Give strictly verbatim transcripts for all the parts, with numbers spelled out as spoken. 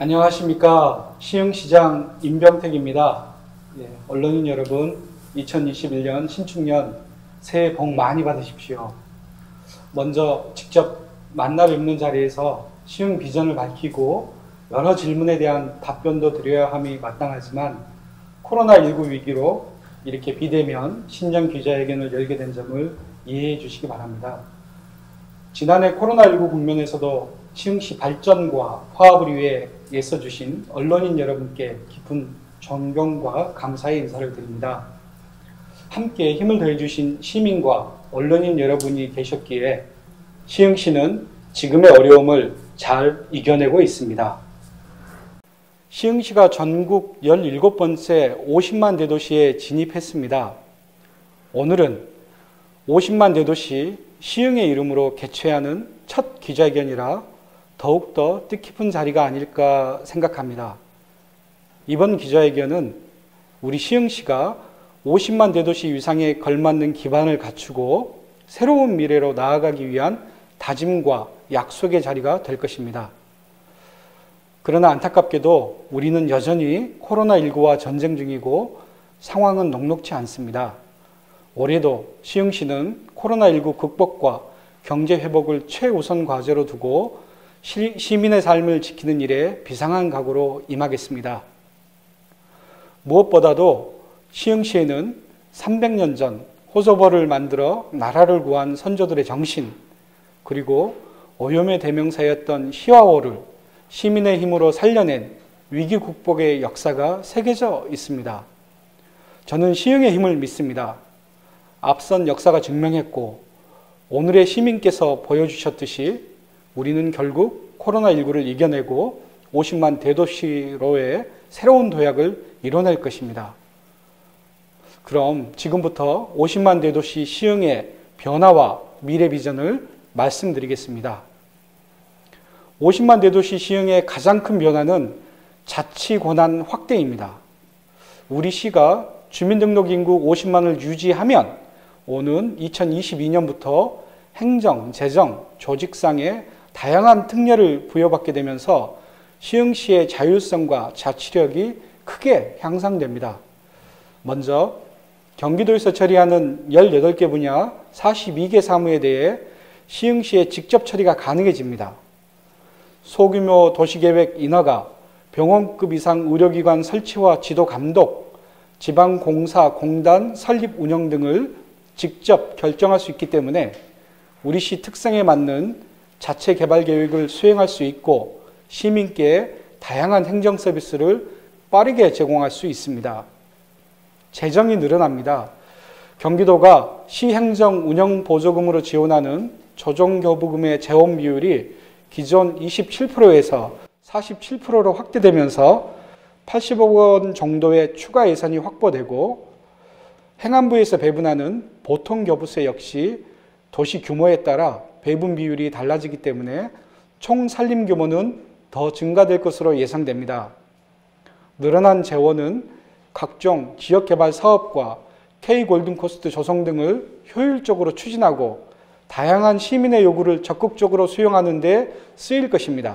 안녕하십니까. 시흥시장 임병택입니다. 예, 언론인 여러분, 이천이십일 년 신축년 새해 복 많이 받으십시오. 먼저 직접 만나 뵙는 자리에서 시흥 비전을 밝히고 여러 질문에 대한 답변도 드려야 함이 마땅하지만 코로나십구 위기로 이렇게 비대면 신년 기자회견을 열게 된 점을 이해해 주시기 바랍니다. 지난해 코로나십구 국면에서도 시흥시 발전과 화합을 위해 애써주신 언론인 여러분께 깊은 존경과 감사의 인사를 드립니다. 함께 힘을 더해주신 시민과 언론인 여러분이 계셨기에 시흥시는 지금의 어려움을 잘 이겨내고 있습니다. 시흥시가 전국 열일곱 번째 오십만 대도시에 진입했습니다. 오늘은 오십만 대도시 시흥의 이름으로 개최하는 첫 기자회견이라 더욱더 뜻깊은 자리가 아닐까 생각합니다. 이번 기자회견은 우리 시흥시가 오십만 대도시 위상에 걸맞는 기반을 갖추고 새로운 미래로 나아가기 위한 다짐과 약속의 자리가 될 것입니다. 그러나 안타깝게도 우리는 여전히 코로나십구와 전쟁 중이고 상황은 녹록지 않습니다. 올해도 시흥시는 코로나십구 극복과 경제 회복을 최우선 과제로 두고 시민의 삶을 지키는 일에 비상한 각오로 임하겠습니다. 무엇보다도 시흥시에는 삼백 년 전 호소벌을 만들어 나라를 구한 선조들의 정신, 그리고 오염의 대명사였던 시화호를 시민의 힘으로 살려낸 위기 극복의 역사가 새겨져 있습니다. 저는 시흥의 힘을 믿습니다. 앞선 역사가 증명했고 오늘의 시민께서 보여주셨듯이 우리는 결국 코로나십구를 이겨내고 오십만 대도시로의 새로운 도약을 이뤄낼 것입니다. 그럼 지금부터 오십만 대도시 시흥의 변화와 미래 비전을 말씀드리겠습니다. 오십만 대도시 시흥의 가장 큰 변화는 자치 권한 확대입니다. 우리 시가 주민등록 인구 오십만을 유지하면 오는 이천이십이 년부터 행정, 재정, 조직상의 다양한 특례를 부여받게 되면서 시흥시의 자율성과 자치력이 크게 향상됩니다. 먼저 경기도에서 처리하는 열여덟 개 분야 사십이 개 사무에 대해 시흥시의 직접 처리가 가능해집니다. 소규모 도시계획 인허가, 병원급 이상 의료기관 설치와 지도 감독, 지방공사, 공단 설립 운영 등을 직접 결정할 수 있기 때문에 우리 시 특성에 맞는 자체 개발 계획을 수행할 수 있고 시민께 다양한 행정 서비스를 빠르게 제공할 수 있습니다. 재정이 늘어납니다. 경기도가 시행정 운영 보조금으로 지원하는 조정교부금의 재원 비율이 기존 이십칠 퍼센트에서 사십칠 퍼센트로 확대되면서 팔십억 원 정도의 추가 예산이 확보되고 행안부에서 배분하는 보통교부세 역시 도시 규모에 따라 배분 비율이 달라지기 때문에 총 산림 규모는 더 증가될 것으로 예상됩니다. 늘어난 재원은 각종 지역개발 사업과 K골든코스트 조성 등을 효율적으로 추진하고 다양한 시민의 요구를 적극적으로 수용하는 데 쓰일 것입니다.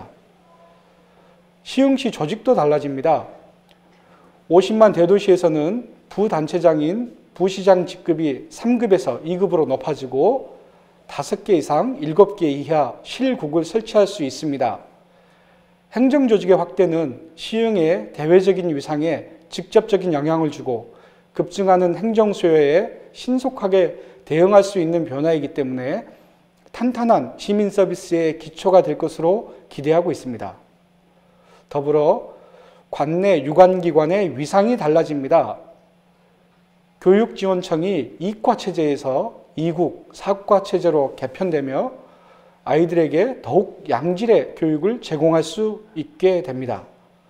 시흥시 조직도 달라집니다. 오십만 대도시에서는 부단체장인 부시장 직급이 삼 급에서 이 급으로 높아지고 다섯 개 이상 일곱 개 이하 실국을 설치할 수 있습니다. 행정조직의 확대는 시흥의 대외적인 위상에 직접적인 영향을 주고 급증하는 행정 수요에 신속하게 대응할 수 있는 변화이기 때문에 탄탄한 시민 서비스의 기초가 될 것으로 기대하고 있습니다. 더불어 관내 유관기관의 위상이 달라집니다. 교육지원청이 이과체제에서 이국, 사과체제로 개편되며 아이들에게 더욱 양질의 교육을 제공할 수 있게 됩니다.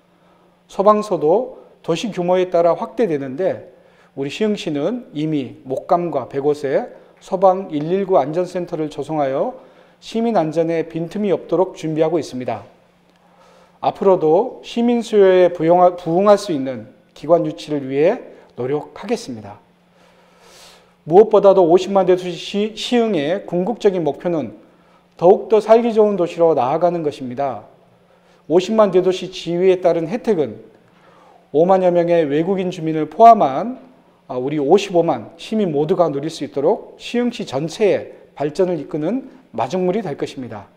소방서도 도시 규모에 따라 확대되는데 우리 시흥시는 이미 목감과 백옷에 소방 일일구 안전센터를 조성하여 시민 안전에 빈틈이 없도록 준비하고 있습니다. 앞으로도 시민 수요에 부응할 수 있는 기관 유치를 위해 노력하겠습니다. 무엇보다도 오십만 대도시 시흥의 궁극적인 목표는 더욱더 살기 좋은 도시로 나아가는 것입니다. 오십만 대도시 지위에 따른 혜택은 오만여 명의 외국인 주민을 포함한 우리 오십오만 시민 모두가 누릴 수 있도록 시흥시 전체의 발전을 이끄는 마중물이 될 것입니다.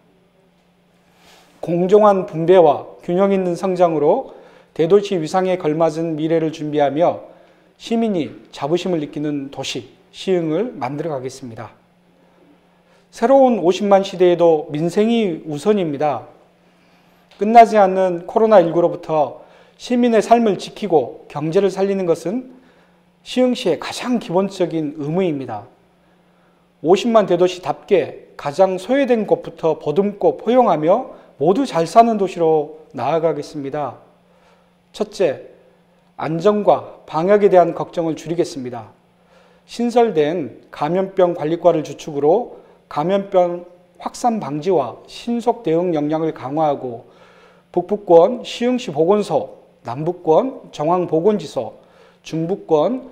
공정한 분배와 균형 있는 성장으로 대도시 위상에 걸맞은 미래를 준비하며 시민이 자부심을 느끼는 도시, 시흥을 만들어 가겠습니다. 새로운 오십만 시대에도 민생이 우선입니다. 끝나지 않는 코로나십구로부터 시민의 삶을 지키고 경제를 살리는 것은 시흥시의 가장 기본적인 의무입니다. 오십만 대도시답게 가장 소외된 곳부터 보듬고 포용하며 모두 잘 사는 도시로 나아가겠습니다. 첫째, 안전과 방역에 대한 걱정을 줄이겠습니다. 신설된 감염병 관리과를 주축으로 감염병 확산 방지와 신속 대응 역량을 강화하고 북부권 시흥시 보건소, 남부권 정황보건지소, 중부권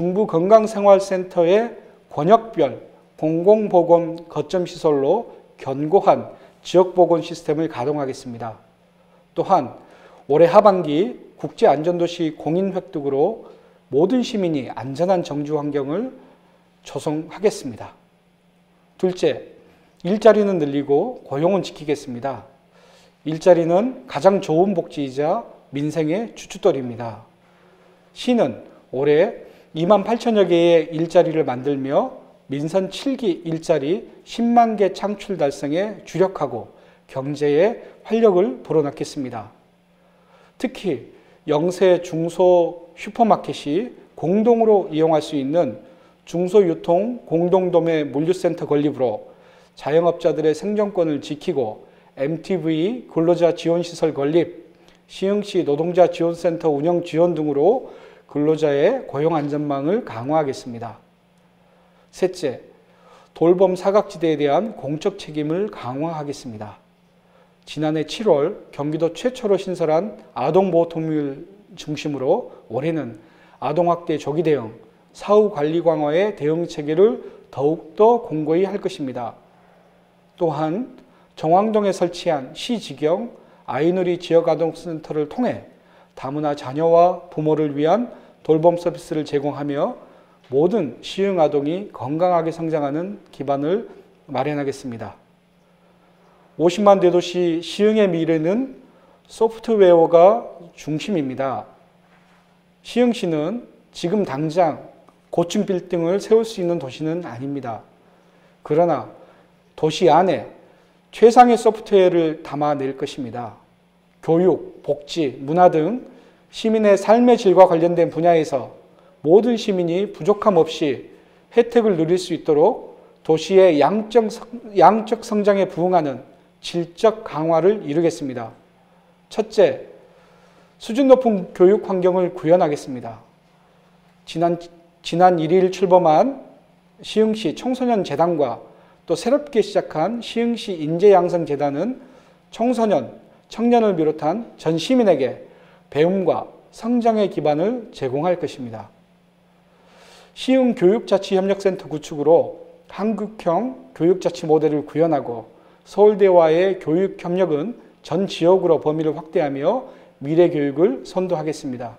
중부건강생활센터의 권역별 공공보건 거점시설로 견고한 지역보건 시스템을 가동하겠습니다. 또한 올해 하반기 국제안전도시 공인획득으로 모든 시민이 안전한 정주 환경을 조성하겠습니다. 둘째, 일자리는 늘리고 고용은 지키겠습니다. 일자리는 가장 좋은 복지이자 민생의 주춧돌입니다. 시는 올해 이만 팔천여 개의 일자리를 만들며 민선 칠 기 일자리 십만 개 창출 달성에 주력하고 경제에 활력을 불어넣겠습니다. 특히 영세 중소 슈퍼마켓이 공동으로 이용할 수 있는 중소유통 공동도매 물류센터 건립으로 자영업자들의 생존권을 지키고 엠티브이 근로자 지원시설 건립, 시흥시 노동자 지원센터 운영 지원 등으로 근로자의 고용 안전망을 강화하겠습니다. 셋째, 돌봄 사각지대에 대한 공적 책임을 강화하겠습니다. 지난해 칠월 경기도 최초로 신설한 아동보호통을 중심으로 올해는 아동학대 조기 대응, 사후관리 강화의 대응 체계를 더욱더 공고히 할 것입니다. 또한 정왕동에 설치한 시지경 아이누리 지역아동센터를 통해 다문화 자녀와 부모를 위한 돌봄 서비스를 제공하며 모든 시흥 아동이 건강하게 성장하는 기반을 마련하겠습니다. 오십만 대도시 시흥의 미래는 소프트웨어가 중심입니다. 시흥시는 지금 당장 고층 빌딩을 세울 수 있는 도시는 아닙니다. 그러나 도시 안에 최상의 소프트웨어를 담아낼 것입니다. 교육, 복지, 문화 등 시민의 삶의 질과 관련된 분야에서 모든 시민이 부족함 없이 혜택을 누릴 수 있도록 도시의 양적, 양적 성장에 부응하는 질적 강화를 이루겠습니다. 첫째, 수준 높은 교육 환경을 구현하겠습니다. 지난, 지난 일 일 출범한 시흥시 청소년 재단과 또 새롭게 시작한 시흥시 인재양성재단은 청소년, 청년을 비롯한 전 시민에게 배움과 성장의 기반을 제공할 것입니다. 시흥 교육자치협력센터 구축으로 한국형 교육자치 모델을 구현하고 서울대와의 교육협력은 전 지역으로 범위를 확대하며 미래교육을 선도하겠습니다.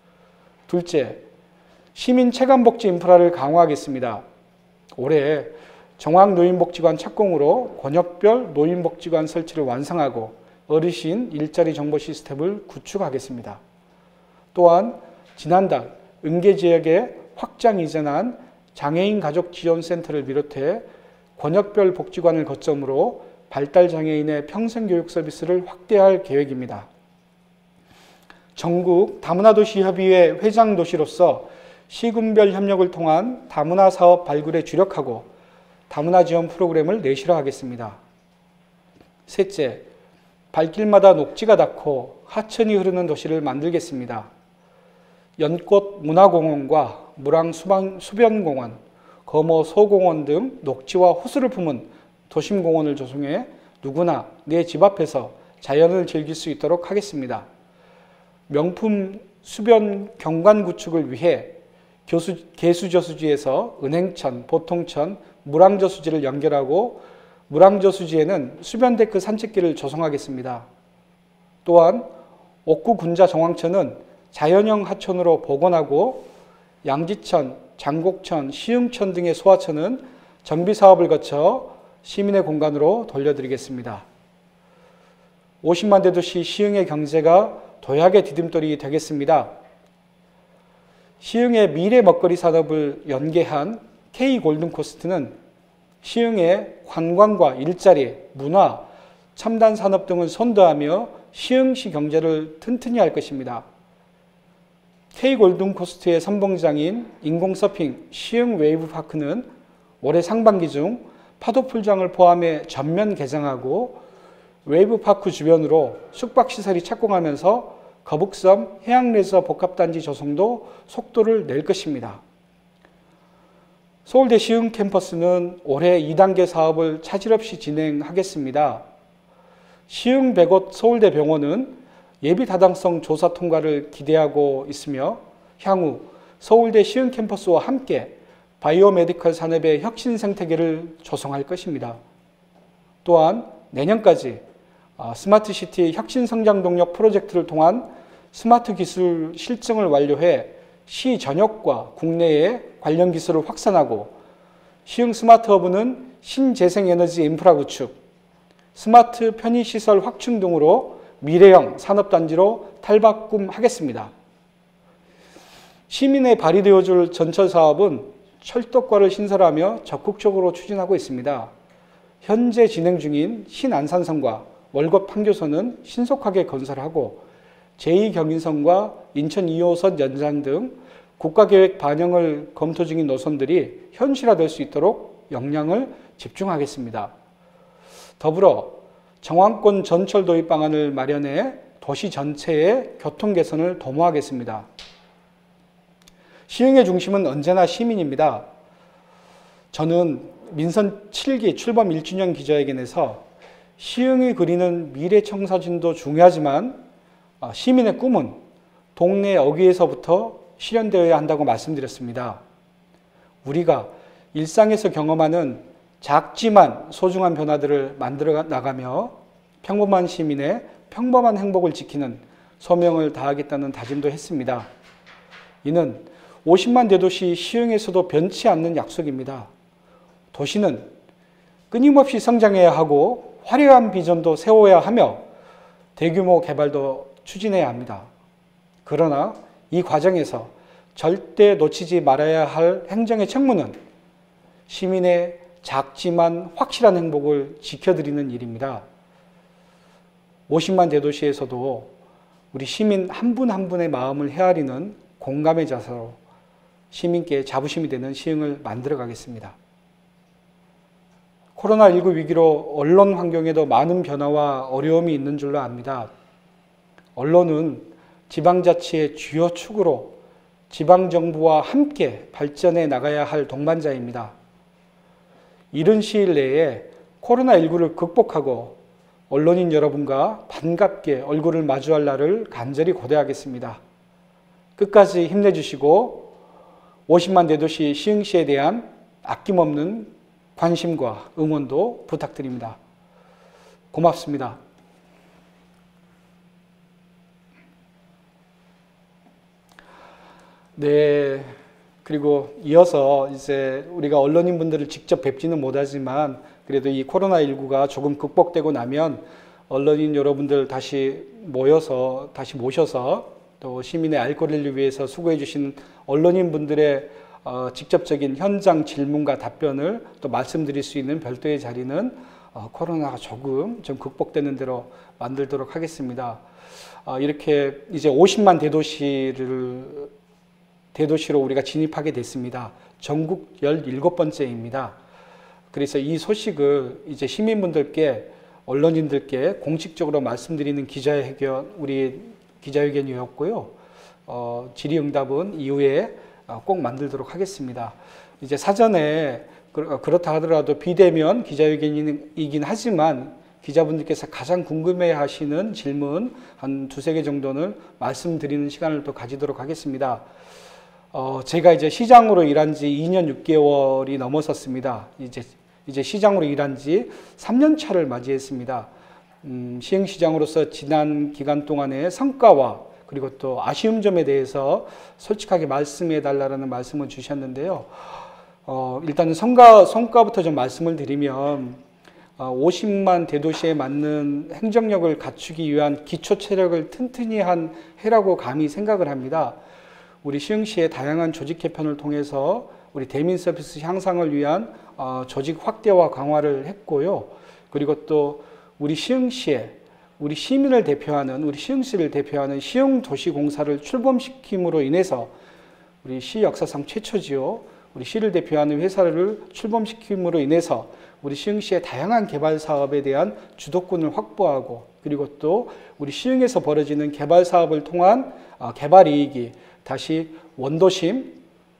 둘째, 시민 체감복지 인프라를 강화하겠습니다. 올해 정황노인복지관 착공으로 권역별 노인복지관 설치를 완성하고 어르신 일자리 정보 시스템을 구축하겠습니다. 또한 지난달 은계지역에 확장 이전한 장애인 가족지원센터를 비롯해 권역별 복지관을 거점으로 발달장애인의 평생교육 서비스를 확대할 계획입니다. 전국 다문화도시협의회 회장도시로서 시군별 협력을 통한 다문화 사업 발굴에 주력하고 다문화 지원 프로그램을 내실화하겠습니다. 셋째, 발길마다 녹지가 닿고 하천이 흐르는 도시를 만들겠습니다. 연꽃 문화공원과 무랑 수변공원, 거모 소공원 등 녹지와 호수를 품은 도심공원을 조성해 누구나 내 집 앞에서 자연을 즐길 수 있도록 하겠습니다. 명품 수변 경관 구축을 위해 교수, 계수저수지에서 은행천, 보통천, 물왕저수지를 연결하고 물왕저수지에는 수변데크 산책길을 조성하겠습니다. 또한 옥구 군자 정황천은 자연형 하천으로 복원하고 양지천, 장곡천, 시흥천 등의 소하천은 정비사업을 거쳐 시민의 공간으로 돌려드리겠습니다. 오십만 대도시 시흥의 경제가 도약의 디딤돌이 되겠습니다. 시흥의 미래 먹거리 산업을 연계한 K골든코스트는 시흥의 관광과 일자리, 문화, 첨단 산업 등을 선도하며 시흥시 경제를 튼튼히 할 것입니다. K골든코스트의 선봉장인 인공서핑 시흥 웨이브파크는 올해 상반기 중 파도풀장을 포함해 전면 개장하고 웨이브파크 주변으로 숙박시설이 착공하면서 거북섬 해양레저 복합단지 조성도 속도를 낼 것입니다. 서울대 시흥 캠퍼스는 올해 이 단계 사업을 차질 없이 진행하겠습니다. 시흥 백옷 서울대 병원은 예비 타당성 조사 통과를 기대하고 있으며 향후 서울대 시흥 캠퍼스와 함께 바이오메디컬 산업의 혁신 생태계를 조성할 것입니다. 또한 내년까지 스마트시티 혁신 성장 동력 프로젝트를 통한 스마트 기술 실증을 완료해 시 전역과 국내에 관련 기술을 확산하고 시흥 스마트허브는 신재생에너지 인프라 구축, 스마트 편의시설 확충 등으로 미래형 산업단지로 탈바꿈하겠습니다. 시민에 발휘되어줄 전철 사업은 철도과를 신설하며 적극적으로 추진하고 있습니다. 현재 진행 중인 신안산선과 월곡 판교선은 신속하게 건설하고 제이 경인선과 인천 이 호선 연장 등 국가계획 반영을 검토 중인 노선들이 현실화될 수 있도록 역량을 집중하겠습니다. 더불어 정왕권 전철 도입 방안을 마련해 도시 전체의 교통 개선을 도모하겠습니다. 시흥의 중심은 언제나 시민입니다. 저는 민선 칠 기 출범 일 주년 기자회견에서 시흥이 그리는 미래 청사진도 중요하지만 시민의 꿈은 동네 어귀에서부터 실현되어야 한다고 말씀드렸습니다. 우리가 일상에서 경험하는 작지만 소중한 변화들을 만들어 나가며 평범한 시민의 평범한 행복을 지키는 소명을 다하겠다는 다짐도 했습니다. 이는 오십만 대도시 시흥에서도 변치 않는 약속입니다. 도시는 끊임없이 성장해야 하고 화려한 비전도 세워야 하며 대규모 개발도 추진해야 합니다. 그러나 이 과정에서 절대 놓치지 말아야 할 행정의 책무는 시민의 작지만 확실한 행복을 지켜드리는 일입니다. 오십만 대도시에서도 우리 시민 한 분 한 분의 마음을 헤아리는 공감의 자세로 시민께 자부심이 되는 시흥을 만들어 가겠습니다. 코로나십구 위기로 언론 환경에도 많은 변화와 어려움이 있는 줄로 압니다. 언론은 지방자치의 주요 축으로 지방정부와 함께 발전해 나가야 할 동반자입니다. 이른 시일 내에 코로나십구를 극복하고 언론인 여러분과 반갑게 얼굴을 마주할 날을 간절히 고대하겠습니다. 끝까지 힘내주시고 오십만 대도시 시흥시에 대한 아낌없는 관심과 응원도 부탁드립니다. 고맙습니다. 네, 그리고 이어서 이제 우리가 언론인분들을 직접 뵙지는 못하지만 그래도 이 코로나십구가 조금 극복되고 나면 언론인 여러분들 다시 모여서 다시 모셔서 또 시민의 알 권리를 위해서 수고해 주신 언론인분들의 어, 직접적인 현장 질문과 답변을 또 말씀드릴 수 있는 별도의 자리는 어, 코로나가 조금 좀 극복되는 대로 만들도록 하겠습니다. 어, 이렇게 이제 오십만 대도시를 대도시로 우리가 진입하게 됐습니다. 전국 열일곱 번째입니다. 그래서 이 소식을 이제 시민분들께 언론인들께 공식적으로 말씀드리는 기자회견 우리 기자회견이었고요. 어, 질의응답은 이후에 꼭 만들도록 하겠습니다. 이제 사전에 그렇다 하더라도 비대면 기자회견이긴 하지만 기자분들께서 가장 궁금해 하시는 질문 한 두세 개 정도는 말씀드리는 시간을 또 가지도록 하겠습니다. 어, 제가 이제 시장으로 일한 지 이 년 육 개월이 넘어섰습니다. 이제, 이제 시장으로 일한 지 삼 년 차를 맞이했습니다. 음, 시흥시장으로서 지난 기간 동안의 성과와 그리고 또 아쉬운 점에 대해서 솔직하게 말씀해 달라는 말씀을 주셨는데요. 어, 일단은 성과, 성과부터 좀 말씀을 드리면 어, 오십만 대도시에 맞는 행정력을 갖추기 위한 기초 체력을 튼튼히 한 해라고 감히 생각을 합니다. 우리 시흥시의 다양한 조직 개편을 통해서 우리 대민 서비스 향상을 위한 어, 조직 확대와 강화를 했고요. 그리고 또 우리 시흥시에 우리 시민을 대표하는 우리 시흥시를 대표하는 시흥도시공사를 출범시킴으로 인해서 우리 시 역사상 최초지요. 우리 시를 대표하는 회사를 출범시킴으로 인해서 우리 시흥시의 다양한 개발 사업에 대한 주도권을 확보하고 그리고 또 우리 시흥에서 벌어지는 개발 사업을 통한 어, 개발 이익이 다시 원도심,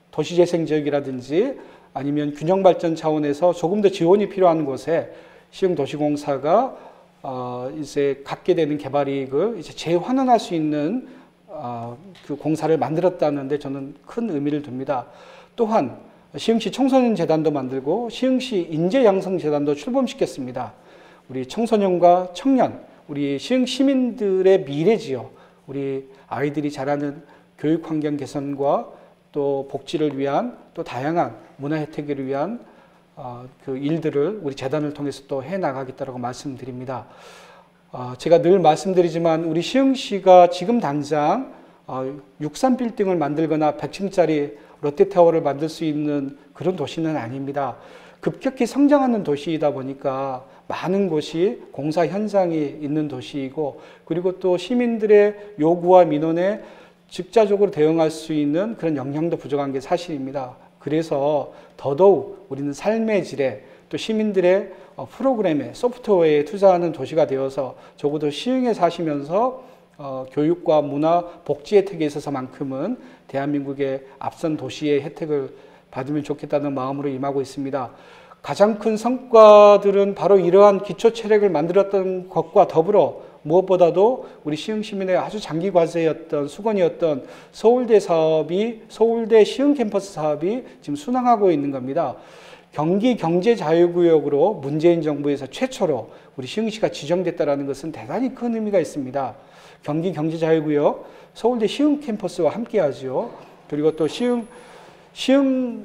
도시재생지역이라든지 아니면 균형발전 차원에서 조금 더 지원이 필요한 곳에 시흥도시공사가 어, 이제 갖게 되는 개발 이익을 이제 재환원할 수 있는 어, 그 공사를 만들었다는데 저는 큰 의미를 둡니다. 또한 시흥시 청소년재단도 만들고 시흥시 인재양성재단도 출범시켰습니다. 우리 청소년과 청년, 우리 시흥 시민들의 미래지요. 우리 아이들이 자라는 교육 환경 개선과 또 복지를 위한 또 다양한 문화 혜택을 위한 어, 그 일들을 우리 재단을 통해서 또 해나가겠다고 말씀드립니다. 어, 제가 늘 말씀드리지만 우리 시흥시가 지금 당장 어, 육십삼 빌딩을 만들거나 백 층짜리 롯데타워를 만들 수 있는 그런 도시는 아닙니다. 급격히 성장하는 도시이다 보니까 많은 곳이 공사 현장이 있는 도시이고 그리고 또 시민들의 요구와 민원에 즉자적으로 대응할 수 있는 그런 역량도 부족한 게 사실입니다. 그래서 더더욱 우리는 삶의 질에 또 시민들의 프로그램에 소프트웨어에 투자하는 도시가 되어서 적어도 시흥에 사시면서 어, 교육과 문화, 복지 혜택에 있어서만큼은 대한민국의 앞선 도시의 혜택을 받으면 좋겠다는 마음으로 임하고 있습니다. 가장 큰 성과들은 바로 이러한 기초 체력을 만들었던 것과 더불어 무엇보다도 우리 시흥 시민의 아주 장기 과제였던 수건이었던 서울대 사업이 서울대 시흥 캠퍼스 사업이 지금 순항하고 있는 겁니다. 경기 경제자유구역으로 문재인 정부에서 최초로 우리 시흥시가 지정됐다는 것은 대단히 큰 의미가 있습니다. 경기 경제자유구역 서울대 시흥 캠퍼스와 함께하죠. 그리고 또 시흥 시흥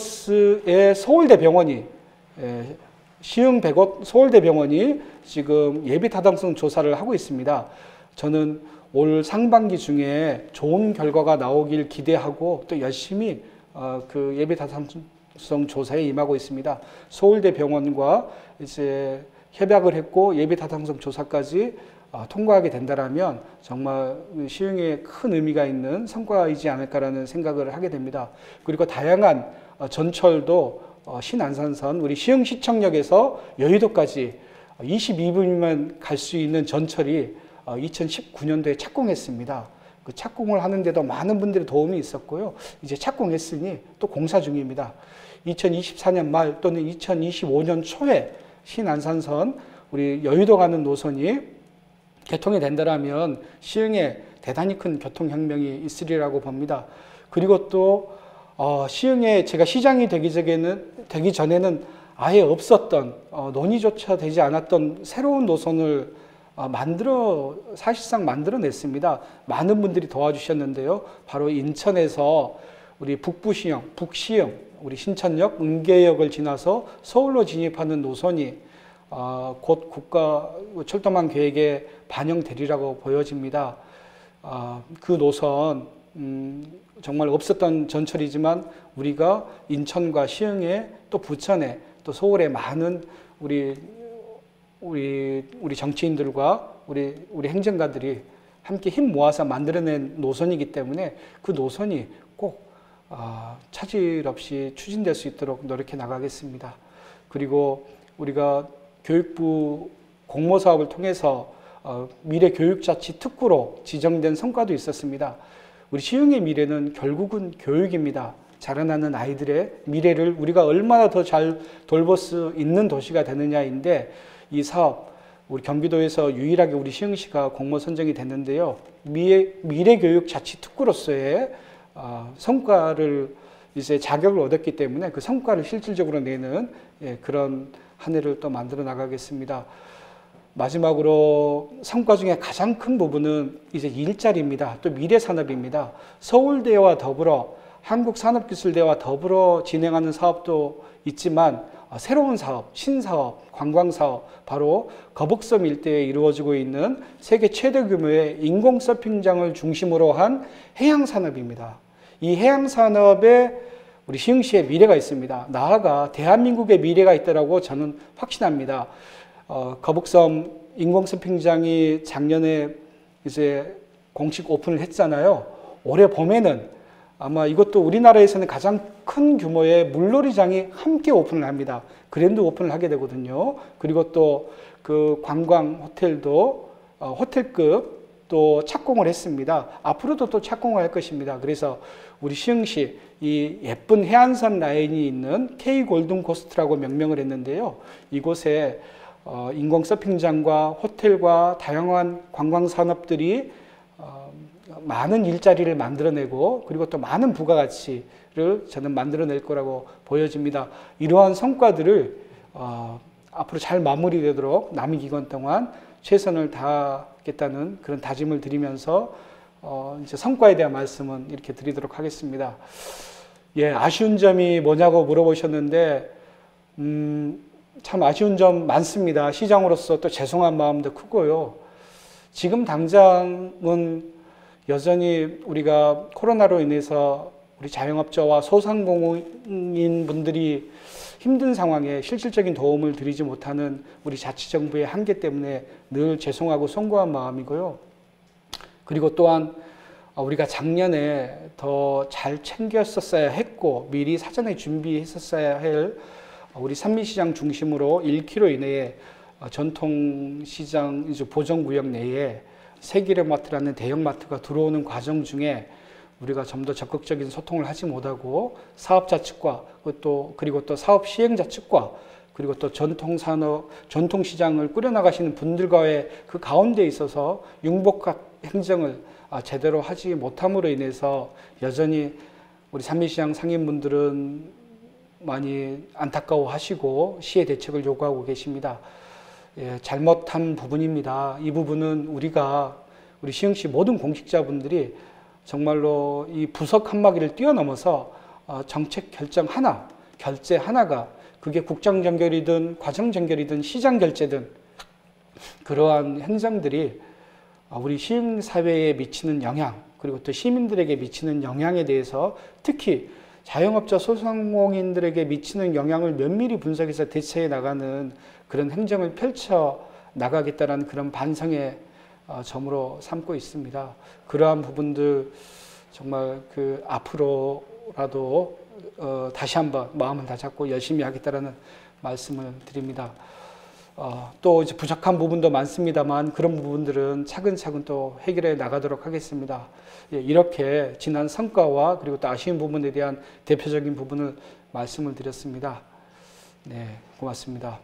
캠퍼스의 서울대 병원이 에, 시흥 백옷 서울대 병원이 지금 예비 타당성 조사를 하고 있습니다. 저는 올 상반기 중에 좋은 결과가 나오길 기대하고 또 열심히 어, 그 예비 타당성 조사에 임하고 있습니다. 서울대 병원과 이제 협약을 했고 예비 타당성 조사까지 어, 통과하게 된다라면 정말 시흥에 큰 의미가 있는 성과이지 않을까라는 생각을 하게 됩니다. 그리고 다양한 어, 전철도 어, 신안산선 우리 시흥시청역에서 여의도까지 이십이 분이면 갈 수 있는 전철이 어, 이천십구 년도에 착공했습니다. 그 착공을 하는데도 많은 분들의 도움이 있었고요. 이제 착공했으니 또 공사 중입니다. 이천이십사 년 말 또는 이천이십오 년 초에 신안산선 우리 여의도 가는 노선이 개통이 된다면 시흥에 대단히 큰 교통혁명이 있으리라고 봅니다. 그리고 또 어, 시흥에 제가 시장이 되기 전에는, 되기 전에는 아예 없었던 어, 논의조차 되지 않았던 새로운 노선을 어, 만들어 사실상 만들어냈습니다. 많은 분들이 도와주셨는데요. 바로 인천에서 우리 북부시흥, 북시흥, 우리 신천역, 은계역을 지나서 서울로 진입하는 노선이 어, 곧 국가 철도망 계획에 반영되리라고 보여집니다. 어, 그 노선 음, 정말 없었던 전철이지만 우리가 인천과 시흥에 또 부천에 또 서울에 많은 우리 우리 우리 정치인들과 우리 우리 행정가들이 함께 힘 모아서 만들어낸 노선이기 때문에 그 노선이 꼭 어, 차질 없이 추진될 수 있도록 노력해 나가겠습니다. 그리고 우리가 교육부 공모 사업을 통해서 어, 미래교육자치 특구로 지정된 성과도 있었습니다. 우리 시흥의 미래는 결국은 교육입니다. 자라나는 아이들의 미래를 우리가 얼마나 더 잘 돌볼 수 있는 도시가 되느냐인데 이 사업 우리 경기도에서 유일하게 우리 시흥시가 공모 선정이 됐는데요. 미래, 미래교육자치 특구로서의 어, 성과를 이제 자격을 얻었기 때문에 그 성과를 실질적으로 내는 예, 그런 한 해를 또 만들어 나가겠습니다. 마지막으로 성과 중에 가장 큰 부분은 이제 일자리입니다. 또 미래 산업입니다. 서울대와 더불어 한국산업기술대와 더불어 진행하는 사업도 있지만 새로운 사업, 신사업, 관광사업, 바로 거북섬 일대에 이루어지고 있는 세계 최대 규모의 인공 서핑장을 중심으로 한 해양산업입니다. 이 해양산업에 우리 시흥시의 미래가 있습니다. 나아가 대한민국의 미래가 있다고 저는 확신합니다. 어, 거북섬 인공 서핑장이 작년에 이제 공식 오픈을 했잖아요. 올해 봄에는 아마 이것도 우리나라에서는 가장 큰 규모의 물놀이장이 함께 오픈을 합니다. 그랜드 오픈을 하게 되거든요. 그리고 또 그 관광 호텔도 어, 호텔급 또 착공을 했습니다. 앞으로도 또 착공을 할 것입니다. 그래서 우리 시흥시 이 예쁜 해안선 라인이 있는 K 골든코스트라고 명명을 했는데요. 이곳에 어, 인공 서핑장과 호텔과 다양한 관광 산업들이 어, 많은 일자리를 만들어내고 그리고 또 많은 부가가치를 저는 만들어낼 거라고 보여집니다. 이러한 성과들을 어, 앞으로 잘 마무리되도록 남은 기간 동안 최선을 다하겠다는 그런 다짐을 드리면서 어, 이제 성과에 대한 말씀은 이렇게 드리도록 하겠습니다. 예, 아쉬운 점이 뭐냐고 물어보셨는데 음, 참 아쉬운 점 많습니다. 시장으로서 또 죄송한 마음도 크고요. 지금 당장은 여전히 우리가 코로나로 인해서 우리 자영업자와 소상공인 분들이 힘든 상황에 실질적인 도움을 드리지 못하는 우리 자치정부의 한계 때문에 늘 죄송하고 송구한 마음이고요. 그리고 또한 우리가 작년에 더 잘 챙겼었어야 했고 미리 사전에 준비했었어야 할 우리 산미시장 중심으로 일 킬로미터 이내에 전통시장 보정구역 내에 세기름마트라는 대형마트가 들어오는 과정 중에 우리가 좀 더 적극적인 소통을 하지 못하고 사업자 측과 또 그리고 또 사업 시행자 측과 그리고 또 전통산업, 전통시장을 꾸려나가시는 분들과의 그 가운데 있어서 융복합 행정을 제대로 하지 못함으로 인해서 여전히 우리 산미시장 상인분들은 많이 안타까워하시고 시의 대책을 요구하고 계십니다. 예, 잘못한 부분입니다. 이 부분은 우리가 우리 시흥시 모든 공직자분들이 정말로 이 부서 칸막이를 뛰어넘어서 정책 결정 하나, 결제 하나가 그게 국정 전결이든 과정 전결이든 시장 결제든 그러한 행정들이 우리 시흥 사회에 미치는 영향 그리고 또 시민들에게 미치는 영향에 대해서 특히 자영업자 소상공인들에게 미치는 영향을 면밀히 분석해서 대처해 나가는 그런 행정을 펼쳐 나가겠다라는 그런 반성의 점으로 삼고 있습니다. 그러한 부분들 정말 그 앞으로라도 어 다시 한번 마음을 다잡고 열심히 하겠다라는 말씀을 드립니다. 어 또 이제 부족한 부분도 많습니다만 그런 부분들은 차근차근 또 해결해 나가도록 하겠습니다. 예, 이렇게 지난 성과와 그리고 또 아쉬운 부분에 대한 대표적인 부분을 말씀을 드렸습니다. 네, 고맙습니다.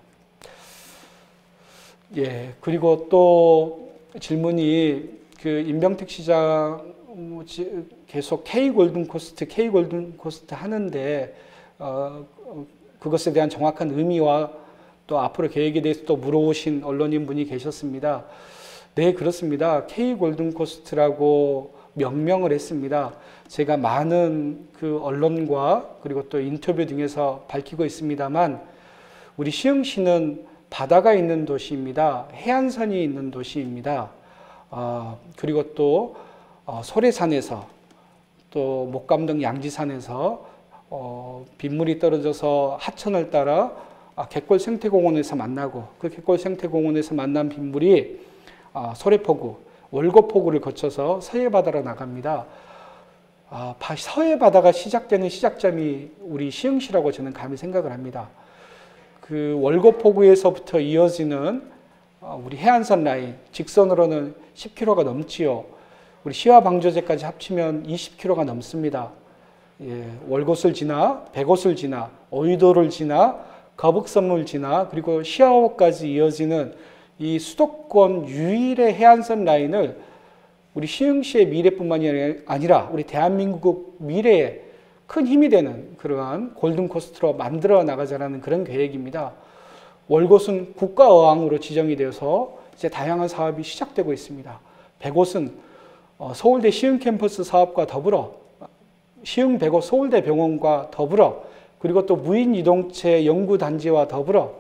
예, 그리고 또 질문이 그 임병택 시장 계속 K 골든코스트, K 골든코스트 하는데 어, 그것에 대한 정확한 의미와 또 앞으로 계획에 대해서 또 물어오신 언론인 분이 계셨습니다. 네, 그렇습니다. K 골든코스트라고 명명을 했습니다. 제가 많은 그 언론과 그리고 또 인터뷰 등에서 밝히고 있습니다만 우리 시흥시는 바다가 있는 도시입니다. 해안선이 있는 도시입니다. 어, 그리고 또 어, 소래산에서 또 목감동 양지산에서 어, 빗물이 떨어져서 하천을 따라 아, 갯골 생태공원에서 만나고 그 갯골 생태공원에서 만난 빗물이 아, 소래포구, 월곡포구를 거쳐서 서해바다로 나갑니다. 아, 서해바다가 시작되는 시작점이 우리 시흥시라고 저는 감히 생각을 합니다. 그 월곡포구에서부터 이어지는 우리 해안선 라인, 직선으로는 십 킬로미터가 넘지요. 우리 시와 방조제까지 합치면 이십 킬로미터가 넘습니다. 예, 월곶을 지나, 백옷을 지나, 어휘도를 지나, 거북섬을 지나, 그리고 시아호까지 이어지는 이 수도권 유일의 해안선 라인을 우리 시흥시의 미래뿐만이 아니라 우리 대한민국 미래에 큰 힘이 되는 그러한 골든코스트로 만들어 나가자라는 그런 계획입니다. 월곶은 국가어항으로 지정이 되어서 이제 다양한 사업이 시작되고 있습니다. 백옷은 서울대 시흥 캠퍼스 사업과 더불어 시흥 백옷 서울대 병원과 더불어 그리고 또 무인 이동체 연구단지와 더불어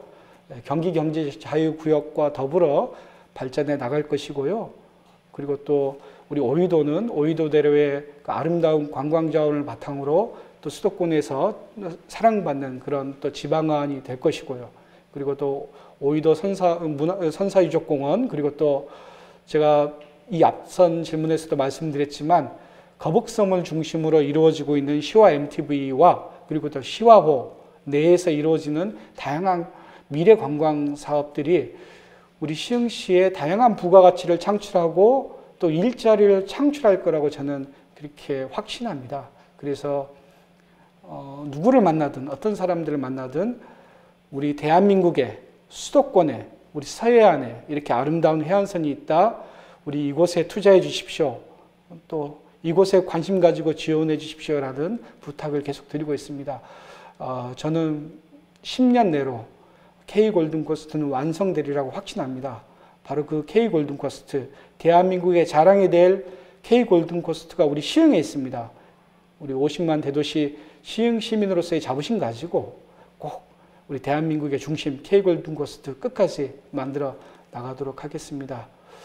경기경제자유구역과 더불어 발전해 나갈 것이고요. 그리고 또 우리 오이도는 오이도대로의 아름다운 관광자원을 바탕으로 또 수도권에서 사랑받는 그런 또 지방안이 될 것이고요. 그리고 또 오이도 선사, 문화, 선사유적공원, 그리고 또 제가 이 앞선 질문에서도 말씀드렸지만 거북섬을 중심으로 이루어지고 있는 시와 엠티브이와 그리고 또 시와호 내에서 이루어지는 다양한 미래 관광 사업들이 우리 시흥시에 다양한 부가가치를 창출하고 또 일자리를 창출할 거라고 저는 그렇게 확신합니다. 그래서 어, 누구를 만나든 어떤 사람들을 만나든 우리 대한민국의 수도권에 우리 서해안에 이렇게 아름다운 해안선이 있다. 우리 이곳에 투자해 주십시오. 또 이곳에 관심 가지고 지원해 주십시오라는 부탁을 계속 드리고 있습니다. 어, 저는 십 년 내로 K골든코스트는 완성되리라고 확신합니다. 바로 그 K골든코스트, 대한민국의 자랑이 될 K골든코스트가 우리 시흥에 있습니다. 우리 오십만 대도시 시흥 시민으로서의 자부심 가지고 꼭 우리 대한민국의 중심 K골든코스트 끝까지 만들어 나가도록 하겠습니다.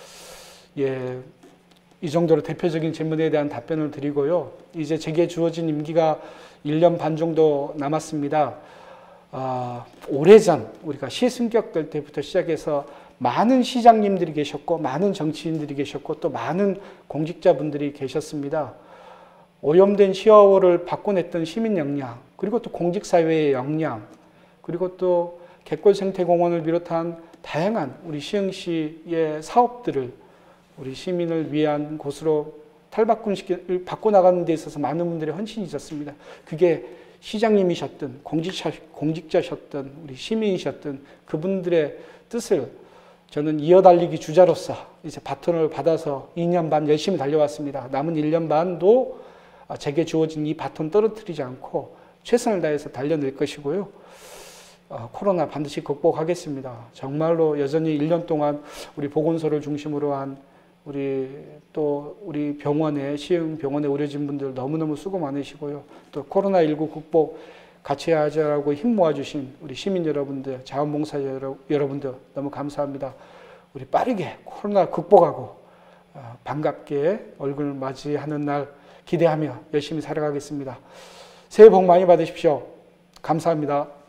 예, 이 정도로 대표적인 질문에 대한 답변을 드리고요. 이제 제게 주어진 임기가 일 년 반 정도 남았습니다. 아, 오래전 우리가 시승격될 때부터 시작해서 많은 시장님들이 계셨고 많은 정치인들이 계셨고 또 많은 공직자분들이 계셨습니다. 오염된 시와호를 바꿔냈던 시민 역량, 그리고 또 공직사회의 역량, 그리고 또 갯골생태공원을 비롯한 다양한 우리 시흥시의 사업들을 우리 시민을 위한 곳으로 탈바꿈시켜 바꿔나가는 데 있어서 많은 분들의 헌신이 있었습니다. 그게 시장님이셨든 공직자, 공직자셨든 우리 시민이셨든 그분들의 뜻을 저는 이어달리기 주자로서 이제 바톤을 받아서 이 년 반 열심히 달려왔습니다. 남은 일 년 반도 제게 주어진 이 바톤 떨어뜨리지 않고 최선을 다해서 달려낼 것이고요. 어, 코로나 반드시 극복하겠습니다. 정말로 여전히 일 년 동안 우리 보건소를 중심으로 한 우리 또 우리 병원에 시흥 병원에 의료진 분들 너무너무 수고 많으시고요. 또 코로나십구 극복 같이 하자라고 힘 모아주신 우리 시민 여러분들, 자원봉사자 여러분들 너무 감사합니다. 우리 빠르게 코로나 극복하고 어, 반갑게 얼굴 맞이하는 날 기대하며 열심히 살아가겠습니다. 새해 복 많이 받으십시오. 감사합니다.